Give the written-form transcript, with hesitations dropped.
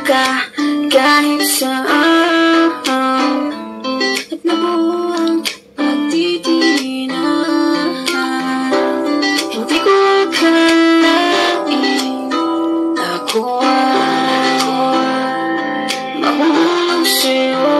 ka kahit saan, at nabuo ang pagtitinginan. Hindi ko akalain ako ay mahulog sa'yo.